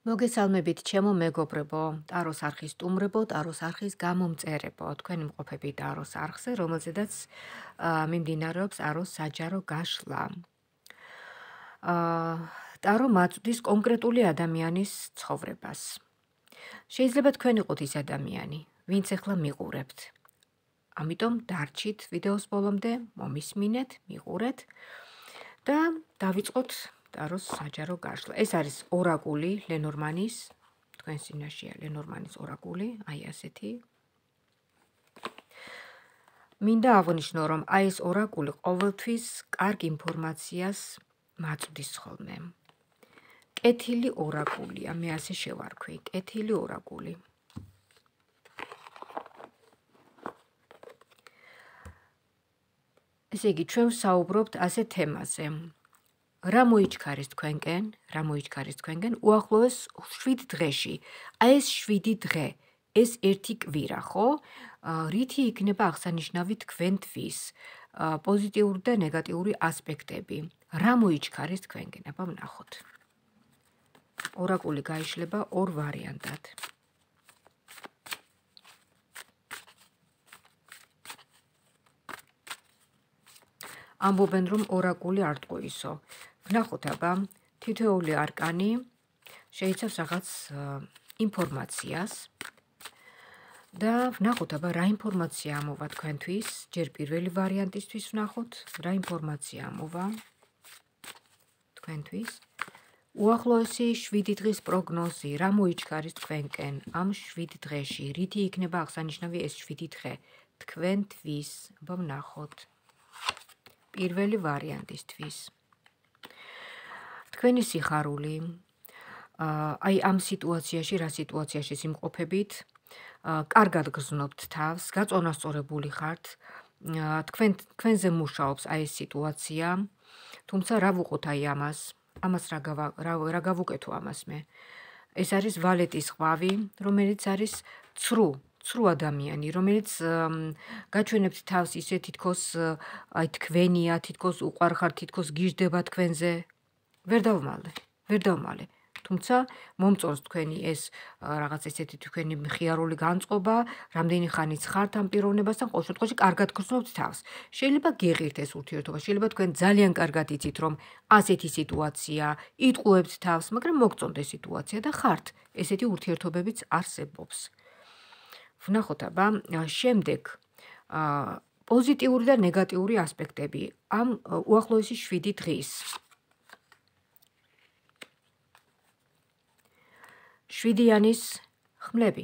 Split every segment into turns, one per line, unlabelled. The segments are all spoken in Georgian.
მოგესალმებით, ჩემო მეგობრებო, ტაროს არხის სტუმრებო, ტაროს არხის გამომწერებო. თქვენ იმყოფებით ტაროს არხზე, რომელზედაც მიმდინარეობს ტაროს საჯარო გაშლა. ტარო მაწვდის კონკრეტული ადამიანის ცხოვრებას. შეიძლება თქვენ იყოთ ის ადამიანი, ვინც ახლა მიყურებთ. ამიტომ დარჩით ვიდეოს ბოლომდე, მომისმინეთ, მიყურეთ და დავიწყოთ ტაროს საჯარო გაშლა. ეს არის ორაკული ლენორმანის, თქვენ წინაშეა ლენორმანის ორაკული, აი ასეთი. მინდა აღვნიშნო, რომ აი ეს ორაკული ყოველთვის კარგ ინფორმაციას მაწვდის ხოლმე. კეთილი ორაკულია, მე ასე შევარქვი, კეთილი ორაკული. ესე იგი, ჩვენ ვსაუბრობთ ასე თემაზე. რა მოიჩქარეს თქვენკენ, უახლოეს 7 დღეში. აი ეს 7 დღე, ეს ერთი კვირა, ხო? რითი იქნება აღსანიშნავი თქვენთვის, პოზიტიური და ნეგატიური ასპექტები. რა მოიჩქარეს თქვენკენ, აბა ვნახოთ. ორაკული გაიშლება ორ ვარიანტად. ამბობენ, რომ ორაკული არ ტყუისო. ვნახოთ აბა, თითოეული არკანი შეიცავს რაღაც ინფორმაციას და ვნახოთ აბა რა ინფორმაცია ამოვა თქვენთვის, ჯერ პირველი ვარიანტისთვის ვნახოთ, რა ინფორმაცია ამოვა თქვენთვის. უახლოესი 7 დღის პროგნოზი, რა მოიჩქარეს თქვენკენ ამ 7 დღეში, რითი იქნება აღსანიშნავი ეს 7 დღე თქვენთვის, აბა ვნახოთ. პირველი ვარიანტისთვის. თქვენი სიხარული, აი ამ სიტუაციაში, რა სიტუაციაშიც იმყოფებით, კარგად გრძნობთ თავს, გაწონასწორებული ხართ, თქვენზე მუშაობს აი ეს სიტუაცია, თუმცა რა ვუყოთ აი ამას რა გავუკეთო ამას მე? ეს არის ვალეტის ყვავი, რომელიც არის ცრუ ადამიანი, რომელიც გაჩვენებთ თავს ისე თითქოს აი თქვენია, თითქოს უყვარხარ, თითქოს გიждდება თქვენზე. ვერ დავმალე. თუმცა მომწონს თქვენი ეს რაღაც ესეთი თქვენი მხიარული განწყობა, რამდენი ხანიც ხართ ამ პიროვნებასთან, ყოველ შემთხვევაში კარგად გრძნობთ თავს. შეიძლება გეღირთ ეს ურთიერთობა, შეიძლება თქვენ ძალიან კარგად იცით, რომ ასეთი სიტუაცია, იტყუებთ თავს, მაგრამ მოგწონთ ეს სიტუაცია და ხართ. ესეთი ურთიერთობებიც არსებობს. ვნახოთ აბა, შემდეგ პოზიტიური და ნეგატიური ასპექტები ამ უახლოესი 7 დღის. 7-იანის ხმლები.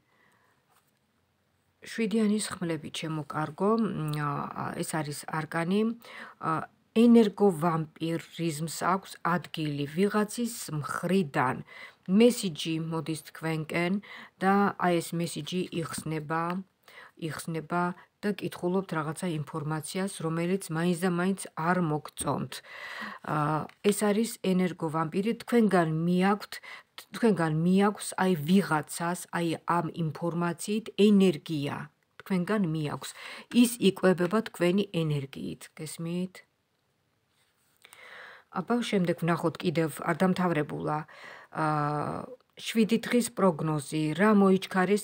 7-იანის ხმლები, ჩემო კარგო, ეს არის არკანი, ენერგოვამპირიზმს აქვს ადგილი ვიღაცის მხრიდან. მესიჯი მოდის თქვენკენ და აი ეს მესიჯი იხსნება და კითხულობთ რაღაცა ინფორმაციას, რომელიც მაინც და მაინც არ მოგწონთ. ეს არის ენერგოვამპირი, თქვენგან მიაქვს აი ვიღაცას, აი ამ ინფორმაციით ენერგია, თქვენგან მიაქვს. ის იკვებება თქვენი ენერგიით, გესმით? აბა შემდეგ ვნახოთ კიდევ არ დამთავრებულა 7 დღის პროგნოზი, რა მოიჩქარეს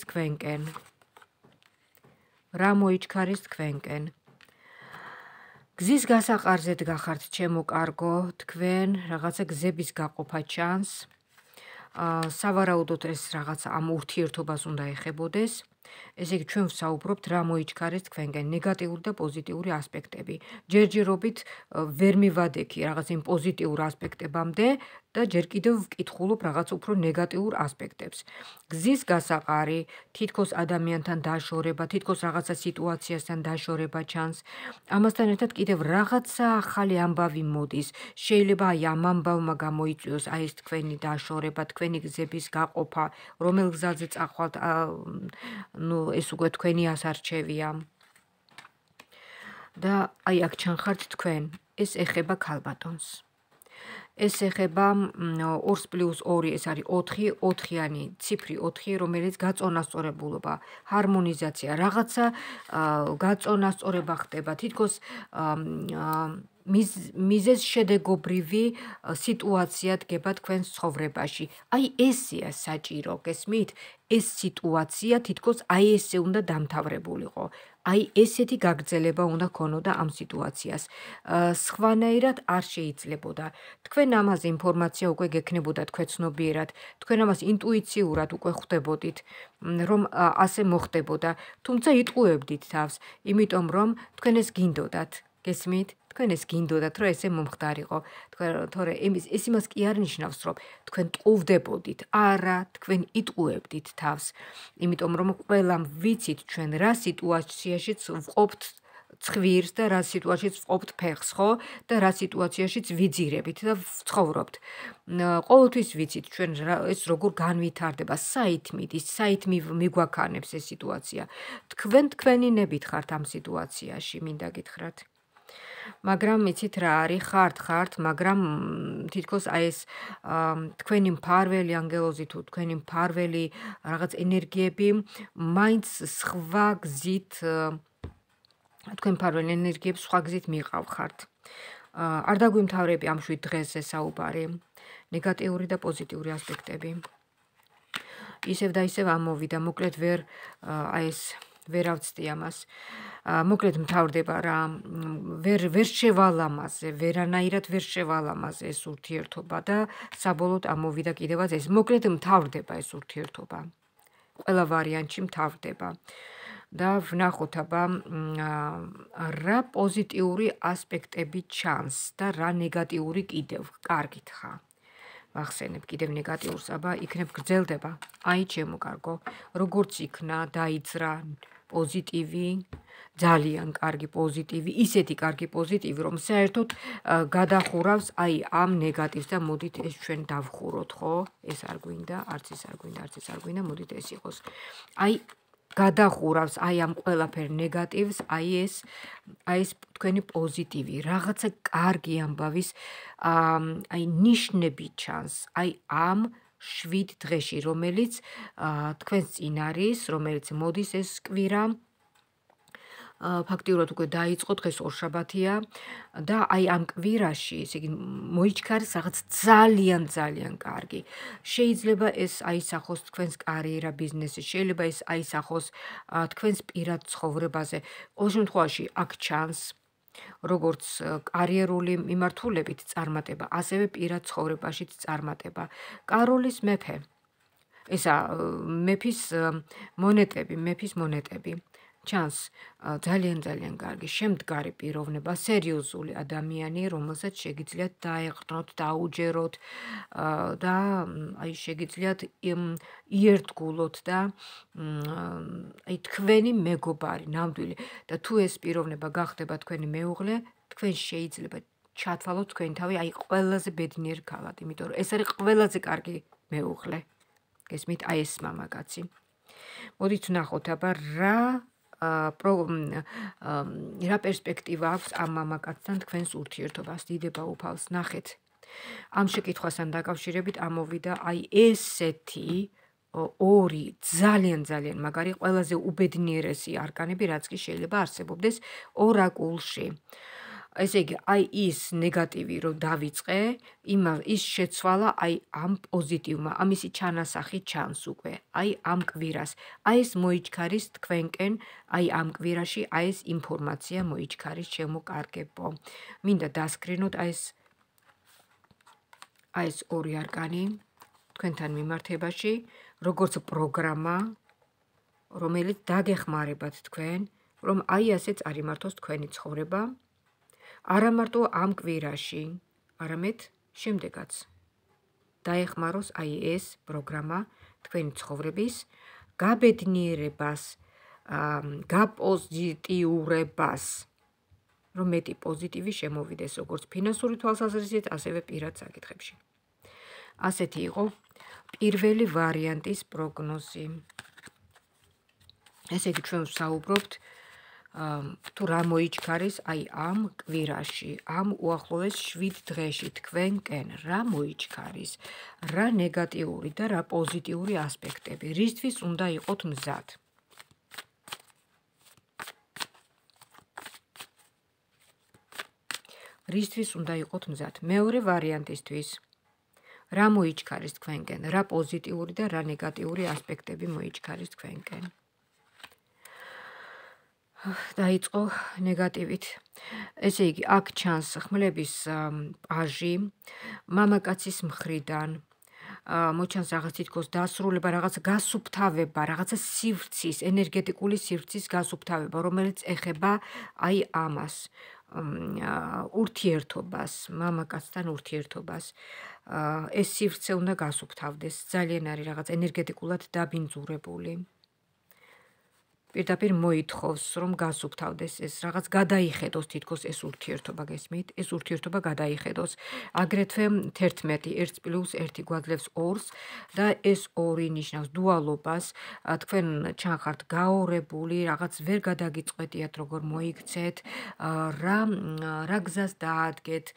თქვენკენ. გზის გასაყარზე დგახართ, ჩემო კარგო, თქვენ რაღაცა გზების გაყოფა ჩანს. სავარაუდოდ ეს რაღაცა ამ ურთიერთობას უნდა ეხებოდეს. ესე იგი, ჩვენ ვსაუბრობთ, რა მოიჩქარეს თქვენკენ, ნეგატიური და პოზიტიური ასპექტები. ჯერჯერობით ვერ მივადექი რაღაც იმ პოზიტიურ ასპექტებამდე და ჯერ კიდევ ვკითხულობ რაღაც უფრო ნეგატიურ ასპექტებს. გზის გასაყარი, თითქოს ადამიანთან დაშორება, თითქოს რაღაცა სიტუაციასთან დაშორება ჩანს. ამასთან ერთად კიდევ რაღაცა ახალი ამბავი მოდის. შეიძლება აი ამ ამბავმა გამოიწვიოს აი ეს თქვენი დაშორება, თქვენი გზების გაყოფა, რომელ გზაზე წახვალთ, ეს უკვე თქვენი ასარჩევია. და აი აქ ჩანხართ თქვენ, ეს ეხება ქალბატონს. ეს ეხება 2+2, ეს არის 4, 4-იანი ციფრი 4, რომელიც გაწონასწორებულობა, ჰარმონიზაცია, რაღაცა გაწონასწორება ხდება, თითქოს მიზეზ შედეგობრივი სიტუაცია დგება თქვენს ცხოვრებაში. აი ესეა საჭირო, გესმით? ეს სიტუაცია თითქოს აი ესე უნდა დამთავრებულიყო. აი ესეთი გაგრძელება უნდა ქონოდა ამ სიტუაციას. სხვანაირად არ შეიძლებოდა. თქვენ ამაზე ინფორმაცია უკვე გექნებოდა თქვენ ცნობიერად, თქვენ ამას ინტუიციურად უკვე ხვდებოდით, რომ ასე მოხდებოდა, თუმცა იტყუებდით თავს, იმიტომ რომ თქვენ ეს გინდოდათ. გესმით? თქვენ ეს გინდოდათ, რომ ესე მომხდარიყო. თორე ეს იმას კი არ ნიშნავს, რომ თქვენ ტყუვდებოდით. არა, თქვენ იტყუებდით თავს. იმიტომ რომ ყველამ ვიცით ჩვენ რა სიტუაციაშიც ვყოფთ ცხვირს და რა სიტუაციაშიც ვყოფთ ფეხს, ხო? და რა სიტუაციაშიც ვიძირებით და ვცხოვრობთ. ყოველთვის ვიცით ჩვენ ეს როგორ განვითარდება, საით მიგვაქანებს ეს სიტუაცია. თქვენ თქვენინებით ხართ ამ სიტუაციაში, მინდა გითხრათ. მაგრამ იცით რა არის, ხართ, მაგრამ თითქოს აი ეს თქვენი მფარველი ანგელოზი თუ თქვენი მფარველი რაღაც ენერგიები მაინც სხვა გზით თქვენ მფარველი ენერგიებს სხვა გზით მიყავხართ. არ დაგვიმთავრები ამ 7 დღეზე საუბარი, ნეგატიური და პოზიტიური ასპექტები. ისევ და ისევ ამოვიდა, მოკლედ აი ეს ვერ ავწდი ამას. მოკლედ მთავრდება რა, ვერ შევალამაზე, ვერანაირად ვერ შევალამაზე ეს ურთიერთობა და საბოლოოდ ამოვიდა კიდევაც ეს. მოკლედ მთავრდება ეს ურთიერთობა. ყველა ვარიანტში მთავრდება. და ვნახოთ აბა რა პოზიტიური ასპექტები ჩანს და რა ნეგატიური კიდევ. კარგით ხა. ვახსენებ კიდევ ნეგატიურს, აბა იქნებ გრძელდება. აი ჩემო კარგო, როგორც იქნა, დაიძრა პოზიტივი, ძალიან კარგი პოზიტივი, ისეთი კარგი პოზიტივი, რომ საერთოდ გადახურავს აი ამ ნეგატივს და მოდით ეს ჩვენ დავხუროთ, ხო? ეს არ გვინდა, არც ის არ გვინდა, მოდით ეს იყოს. აი გადახურავს აი ამ ყველაფერ ნეგატივს, აი ეს თქვენი პოზიტივი, რაღაცა კარგი ამბავის აი ნიშნები ჩანს, აი ამ 7 დღეში, რომელიც თქვენს წინ არის, რომელიც მოდის ეს კვირა. ფაქტიურად უკვე დაიწყო, დღეს ორშაბათია და აი ამ კვირაში, ესე იგი მოიჩქარეს რაღაც ძალიან კარგი. შეიძლება ეს აისახოს თქვენს კარიერა, ბიზნესი, შეიძლება ეს აისახოს თქვენს პირად ცხოვრებაზე. ყოველ შემთხვევაში აქ ჩანს როგორც კარიერული მიმართულებით წარმატება, ასევე პირად ცხოვრებაშიც წარმატება. კაროლის მეფე. ესა მეფის მონეტები. ჩანს ძალიან კარგი შემდგარი პიროვნება, სერიოზული ადამიანი, რომელსაც შეგიძლიათ დაეყრდნოთ, დაუჯეროთ და აი შეგიძლიათ იერთგულოთ და აი თქვენი მეგობარი, ნამდვილი და თუ ეს პიროვნება გახდება თქვენი მეუღლე, თქვენ შეიძლება ჩათვალოთ თქვენი თავი აი ყველაზე ბედნიერ ქალად, იმიტომ რომ ეს არის ყველაზე კარგი მეუღლე. გესმით, აი ეს მამაკაცი. მოდით ვნახოთ აბა რა პერსპექტივა აქვს ამ მამაკაცთან თქვენს ურთიერთობას, დიდება უფალს, ნახეთ. ამ შეკითხვასთან დაკავშირებით ამოვიდა აი ესეთი ორი ძალიან მაგარი, ყველაზე უბედნიერესი არკანები, რაც კი შეიძლება არსებობდეს ორაკულში. ესე იგი, აი ის ნეგატივი რო დავიწყე, ის შეცვალა აი ამ პოზიტივმა, ამისი ჩანასახი ჩანს უკვე, აი ამ კვირას. აი ეს მოიჩქარის თქვენკენ, აი ამ კვირაში, აი ეს ინფორმაცია მოიჩქარის ჩემო კარგებო. მინდა დასკრინოთ აი ეს ორი არკანი თქვენთან მიმართებაში, როგორც პროგრამა, რომელიც დაგეხმარებათ თქვენ, რომ აი ასე წარიმართოს თქვენი ცხოვრება. არა მარტო ამ კვირაში, არამედ შემდეგაც. დაეხმაროს აი ეს პროგრამა თქვენი ცხოვრების გაბედნიერებას, გაპოზიტიურებას, რომ მეტი პოზიტივი შემოვიდეს როგორც ფინანსური თვალსაზრისით, ასევე პირად საკითხებში. ასეთი იყო პირველი ვარიანტის პროგნოზი. ესე იგი ჩვენ ვსაუბრობთ თუ რა მოიჩქარის აი ამ კვირაში, ამ უახლოეს 7 დღეში თქვენკენ რა მოიჩქარის, რა ნეგატიური და რა პოზიტიური ასპექტები, რისთვის უნდა იყოთ მზად. რისთვის უნდა იყოთ მზად? მეორე ვარიანტისთვის რა მოიჩქარის თქვენკენ? რა პოზიტიური და რა ნეგატიური ასპექტები მოიჩქარის თქვენკენ? დაიწყო ნეგატივით. ესე იგი, აქ ჩანს ხმლების პაჟი, მამაკაცის მხრიდან. მოჩანს რაღაც თითქოს დასრულება, რაღაც გასუფთავება, რაღაცა სივრცის, ენერგეტიკული სივრცის გასუფთავება, რომელიც ეხება აი ამას. ურთიერთობას, მამაკაცთან ურთიერთობას. ეს სივრცე უნდა გასუფთავდეს. ძალიან არის რაღაც ენერგეტიკულად დაბინძურებული. პირდაპირ მოითხოვს, რომ გასუფთავდეს ეს რაღაც გადაიხედოს თითქოს ეს ურთიერთობა გესმით? ეს ურთიერთობა გადაიხედოს. აგრეთვე 11 1+1 გვაძლევს 2-ს და ეს 2 ნიშნავს დუალობას. თქვენ ჩანხართ გაორებული, რაღაც ვერ გადაგიწყვეტიათ როგორ მოიქცეთ, რა გზას დაადგეთ,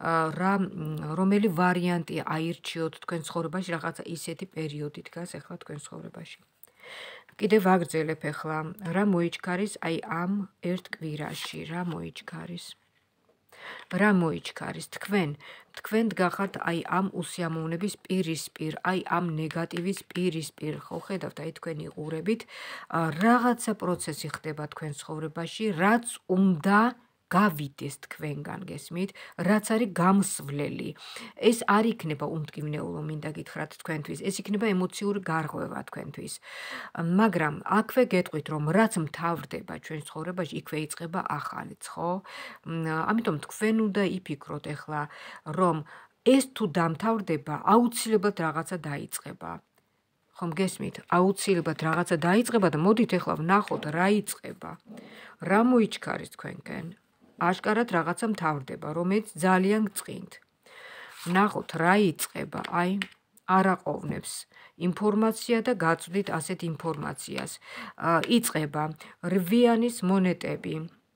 რომელი ვარიანტი აირჩიოთ თქვენ ცხოვრებაში, რაღაცა ისეთი პერიოდი დგას ახლა თქვენ ცხოვრებაში. კიდევ ვაგრძელებ ახლა, რა მოიჩქარის აი ამ ერთ კვირაში, რა მოიჩქარის? რა მოიჩქარის? თქვენ დგახართ აი ამ უსიამოვნების პირისპირ, აი ამ ნეგატივის პირისპირ, ხო ხედავთ, აი თქვენი ყურებით, რაღაცა პროცესი ხდება თქვენ ცხოვრებაში, რაც უნდა გავიდეს თქვენგან, გესმით? რაც არის გამსვლელი. ეს არ იქნება უმტკივნეულო, მინდა გითხრათ თქვენთვის, ეს იქნება ემოციური გარღვევა თქვენთვის. მაგრამ აქვე გეტყვით, რომ რაც მთავრდება ჩვენ ცხოვრებაში, იქვე იწყება ახალიც, ხო? ამიტომ თქვენ უნდა იფიქროთ ახლა, რომ ეს თუ დამთავრდება, აუცილებლად რაღაცა დაიწყება. ხომ გესმით? აუცილებლად რაღაცა დაიწყება და მოდით ახლა ვნახოთ რა იწყება. რა მოიჩქარის თქვენკენ? აშკარად რაღაცა მთავრდება, რომელიც ძალიან გწყინთ. ვნახოთ რა იწყება, აი არაყოვნებს ინფორმაცია და გაწვდით ასეთ ინფორმაციას. იწყება რვიანის მონეტები.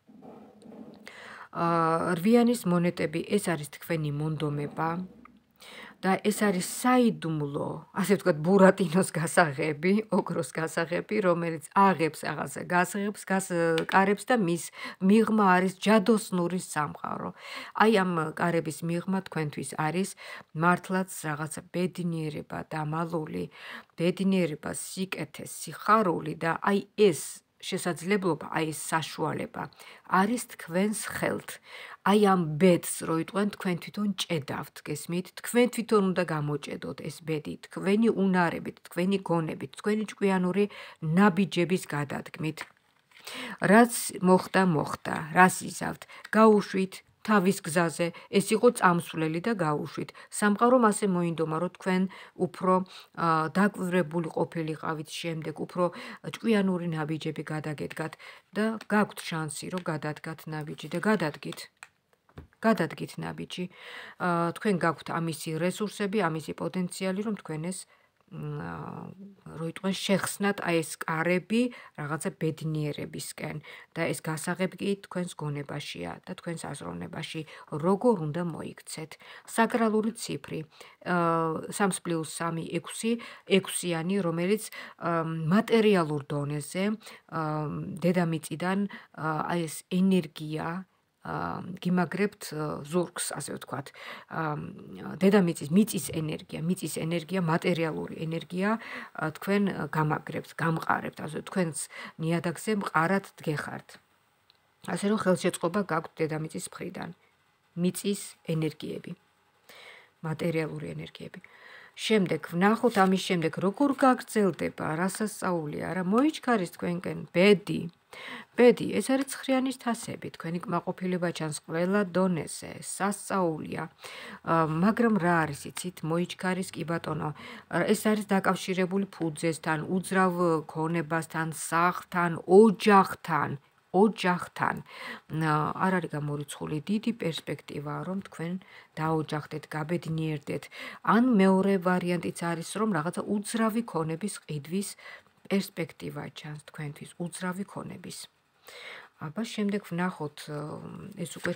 რვიანის მონეტები, ეს არის თქვენი მონდომება. და ეს არის საიდუმლო, ასე ვთქვათ, ბურატინოს გასაღები, ოქროს გასაღები, რომელიც აღებს რაღაცა გასაღებს, კარებს და მის მიღმა არის ჯადოსნური სამყარო. აი ამ კარების მიღმა თქვენთვის არის მართლაც რაღაცა ბედნიერება, დამალული, ბედნიერება, სიკეთე, სიხარული და აი ეს შესაძლებლობა, აი ეს საშუალება არის თქვენს ხელთ. აი ამ ბედს რო იტყვენ, თქვენ თვითონ ჭედავთ, გესმით? თქვენ თვითონ უნდა გამოჭედოთ ეს ბედი, თქვენი უნარებით, თქვენი გონებით, თქვენი ჭკვიანური ნაბიჯების გადადგმით. რაც მოხდა, რას იზავთ, გაუშვით თავის გზაზე, ეს იყო წამსვლელი და გაუშვით. სამყარომ ასე მოინდომა, რომ თქვენ უფრო დაკვირვებული ყოფილიყავით შემდეგ, უფრო ჭკვიანური ნაბიჯები გადაგედგათ და გაქვთ შანსი, რომ გადადგათ ნაბიჯი და გადადგით ნაბიჯი. თქვენ გაქვთ ამისი რესურსები, ამისი პოტენციალი, რომ თქვენ ეს რო იტყვენ შეხსნათ აი ეს კარები რაღაცა ბედნიერებისკენ და ეს გასაღები კი თქვენს გონებაშია და თქვენს აზროვნებაში როგორ უნდა მოიქცეთ. საკრალური ციფრი 3+3 6, 6-იანი, რომელიც მატერიალურ დონეზე დედამიწიდან აი ეს ენერგია გიმაგრებთ ზურგს, ასე ვთქვათ. მიწის ენერგია, მატერიალური ენერგია თქვენ გამაგრებთ, გამყარებთ, ასე თქვენს ნიადაგზე მყარად დგეხართ. ასე რომ ხელშეწყობა გაქვთ დედამიწის მხრიდან. მიწის ენერგიები, მატერიალური ენერგიები. შემდეგ ვნახოთ ამის შემდეგ როგორ გაგრძელდება, რა სასწაულია, რა მოიჩქარის თქვენკენ ბედი. ბედი, ეს არის ცხრიანის თასები, თქვენი კმაყოფილება ჩანს ყველა დონეზე, სასწაულია. მაგრამ რა არის, იცით, მოიჩქარის კი ბატონო, ეს არის დაკავშირებული ფუძესთან, უძრავ ქონებასთან, სახლთან, ოჯახთან. არ არის გამორიცხული დიდი პერსპექტივა, რომ თქვენ დაოჯახდეთ, გაბედნიერდეთ. ან მეორე ვარიანტიც არის, რომ რაღაცა უძრავი ქონების ყიდვის პერსპექტივა ჩანს თქვენთვის, უძრავი ქონების. აბა შემდეგ ვნახოთ, ეს უკვე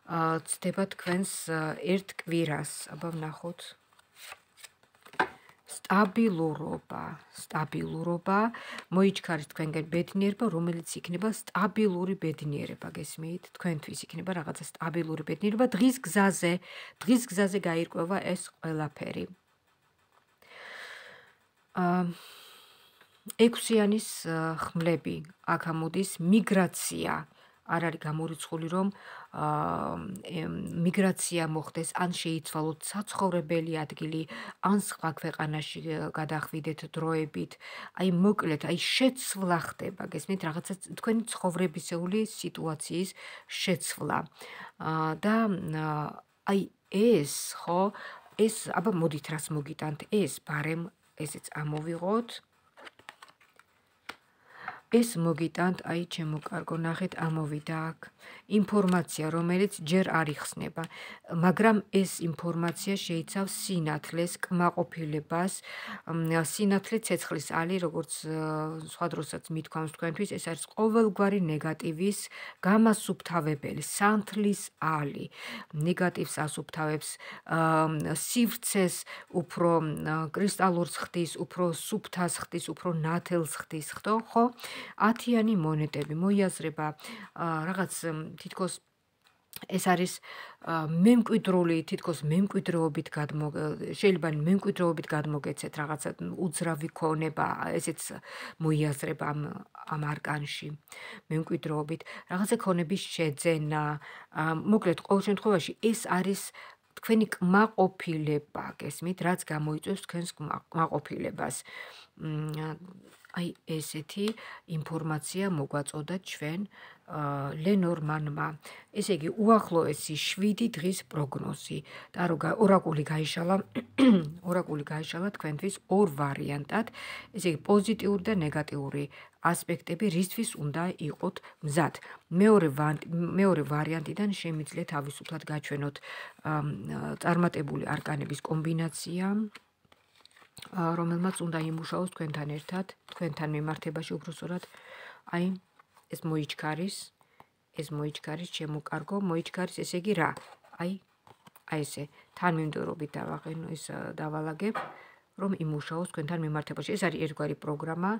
ცდება თქვენს ერთ კვირას. აბა ვნახოთ. სტაბილურობა მოიჩქარეს თქვენგან ბედნიერება, რომელიც იქნება სტაბილური ბედნიერება, გესმით? თქვენთვის იქნება რაღაცა სტაბილური ბედნიერება, დღის გზაზე გაირკვევა ეს ყველაფერი. 6-იანის ხმლები აქ ამოდის მიგრაცია. არ არის გამორიცხული, რომ მიგრაცია მოხდეს, ან შეიცვალოთ საცხოვრებელი ადგილი, ან სხვა ქვეყანაში გადახვიდეთ დროებით. აი მოკლედ, აი შეცვლა ხდება, გესმით, რაღაცა თქვენი ცხოვრებისეული სიტუაციის შეცვლა. და აი ეს, ხო, ეს, აბა მოდით რას მოგიტანთ, ეს ბარემ ესეც ამოვიღოთ. ეს მოგიტანთ, აი ჩემო კარგო, ნახეთ, ამოვიდა აქ ინფორმაცია, რომელიც ჯერ არ იხსნება, მაგრამ ეს ინფორმაცია შეიცავს სინათლეს, კმაყოფილებას, სინათლე ცეცხლის ალი, როგორც სხვა დროსაც მithქვამს თქვენთვის, ეს არის ყოველგვარი ნეგატივის გამასუფთავებელი, სანთლის ალი, ნეგატივს ასუფთავებს, სივრცეს უფრო კრისტალურს ხდის, უფრო სუფთას ხდის, უფრო ნათელს ხდის, ხო? 10-იანი მონეტები მოიაზრება რაღაც თითქოს ეს არის მემკვიდრული, თითქოს მემკვიდრეობით შეიძლება მემკვიდრეობით გადმოგეცეთ რაღაცა უძრავი ქონება, ესეც მოიაზრება ამ არკანში მემკვიდრეობით, რაღაცა ქონების შეძენა, მოკლედ ყოველ შემთხვევაში ეს არის თქვენი კმაყოფილება, გესმით, რაც გამოიწვევს თქვენს კმაყოფილებას. აი ესეთი ინფორმაცია მოგვაწოდა ჩვენ ლენორმანმა. ესე იგი, უახლოესი 7 დღის პროგნოზი. და ორაკული გაიშალა თქვენთვის ორ ვარიანტად. ესე იგი, პოზიტიური და ნეგატიური ასპექტები რისთვის უნდა იყოთ მზად. მეორე ვარიანტიდან შემიძლია თავისუფლად გაჩვენოთ წარმატებული არკანების კომბინაცია, რომელმაც უნდა იმუშაოს თქვენთან ერთად, თქვენთან მიმართებაში უბრალოდ აი ეს მოიჩქარის, ჩემო კარგო, მოიჩქარის, ესე იგი რა? აი ესე თანმიმდევრობით დავალაგებ, რომ იმუშაოს თქვენთან მიმართებაში. ეს არის ერთგვარი პროგრამა.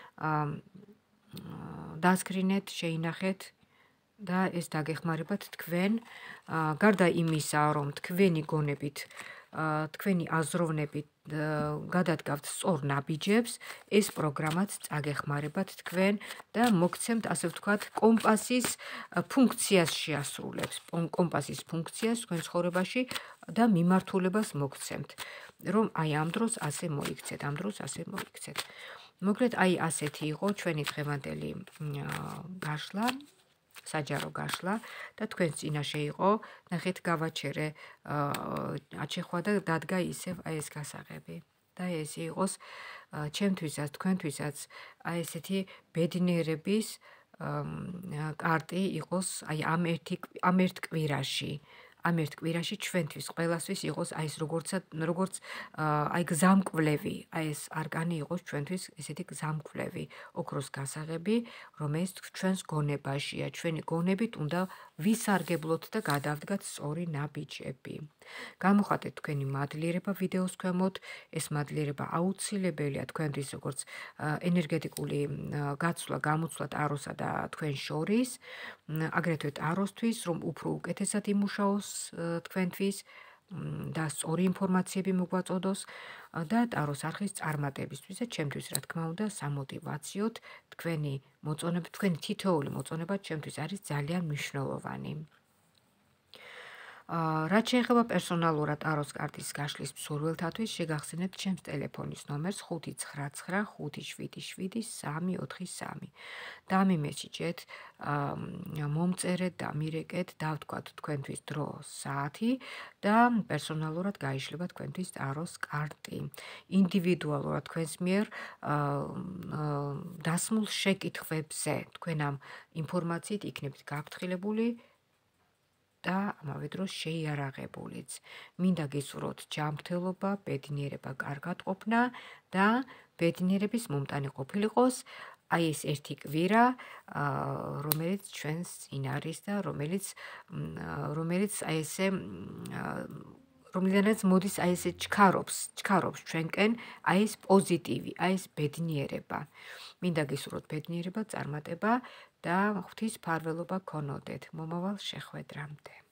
დასკრინეთ, შეინახეთ და ეს დაგეხმარებათ თქვენ. გარდა იმისა, რომ თქვენი გონებით, თქვენი აზროვნებით გადადგავთ სწორ ნაბიჯებს, ეს პროგრამაც წაგეხმარებათ თქვენ და მოგცემთ, ასე ვთქვათ, კომპასის ფუნქციას შეასრულებს. კომპასის ფუნქციას თქვენ ცხოვრებაში და მიმართულებას მოგცემთ, რომ აი ამ დროს ასე მოიქცეთ, ამ დროს ასე მოიქცეთ. მოკლედ, აი ასეთი იყო ჩვენი დღევანდელი გაშლა. საჯარო გაშლა და თქვენს წინაშე იყო, ნახეთ, გავაჩერე აჩეხვა და დადგა ისევ აი ეს გასაღები. და ეს იყოს ჩემთვისაც, თქვენთვისაც აი ესეთი ბედნიერების კარტი იყოს აი ამ ერთ კვირაში. ამ ერთ კვირაში ჩვენთვის ყველასთვის იყოს აი ეს როგორც აი გზამკვლევი, აი ეს არკანი იყოს ჩვენთვის ესეთი გზამკვლევი, ოქროს გასაღები, რომელიც ჩვენს გონებაშია, ჩვენი გონებით უნდა ვისარგებლოთ და გადავდგათ სწორი ნაბიჯები. გამოხატეთ თქვენი მადლიერება ვიდეოს ქვემოთ, ეს მადლიერება აუცილებელია თქვენთვის როგორც ენერგეტიკული გაცვლა, გამოცვლა ტაროსა და თქვენ შორის, აგრეთვე ტაროსთვის, რომ უფრო უკეთესად იმუშაოს თქვენთვის და სწორი ინფორმაციები მოგვაწოდოს და ტაროს არხის წარმატებისთვის და ჩემთვის, რა თქმა უნდა, სამოტივაციოდ თქვენი თითოეული მოწონება ჩემთვის არის ძალიან მნიშვნელოვანი. რაც შეეხება პერსონალურად ტაროს კარტის გაშლის მსურველთათვის, შეგახსენებთ ჩემს ტელეფონის ნომერს 599577343. დამიმესიჯეთ, მომწერეთ, დამირეკეთ, დავთქვათ თქვენთვის დრო, საათი და პერსონალურად გაიშლება თქვენთვის ტაროს კარტი. ინდივიდუალურად თქვენს მიერ დასმულ შეკითხვებზე თქვენ ამ ინფორმაციით იქნებით გაფრთხილებული და ამავე დროს შეიარაღებულიც. მინდა გისურვოთ ჯანმრთელობა, ბედნიერება, კარგად ყოფნა და ბედნიერების მომტანი ყოფილიყოს აი ეს ერთი კვირა, რომელიც ჩვენს წინ არის და რომელიც აი ესე რომლიდანაც მოდის აი ესე ჩქარობს ჩვენკენ აი ეს პოზიტივი, აი ეს ბედნიერება. მინდა გისურვოთ ბედნიერება, წარმატება და ღვთის ფარველობა გქონოდეთ მომავალ შეხვედრამდე.